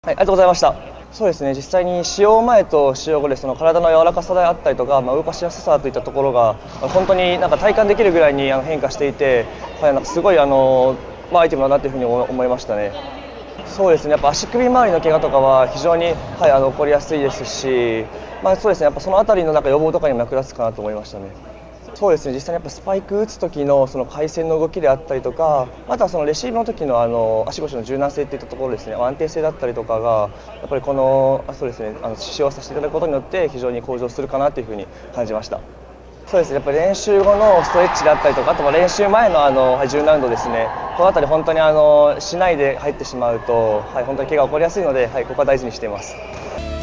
はい、ありがとうございました。そうですね、実際に使用前と使用後でその体の柔らかさであったりとか、動かしやすさといったところが本当になんか体感できるぐらいに変化していて、はい、なんかすごいアイテムだなというふうに思いましたね。そうですね、やっぱ足首周りの怪我とかは非常に、はい、起こりやすいですし、そうですね、やっぱそのあたりのなんか予防とかにも役立つかなと思いましたね。そうですね、実際にやっぱスパイク打つ時のその回旋の動きであったりとか、あとはそのレシーブの時の足腰の柔軟性といったところですね、安定性だったりとかがやっぱりこのそうですね、使用させていただくことによって非常に向上するかなというふうに感じました。そうですね、やっぱり練習後のストレッチであったりとか、あとは練習前の柔軟度ですね、このあたり本当にしないで入ってしまうと、はい、本当に怪我が起こりやすいので、はい、ここは大事にしています。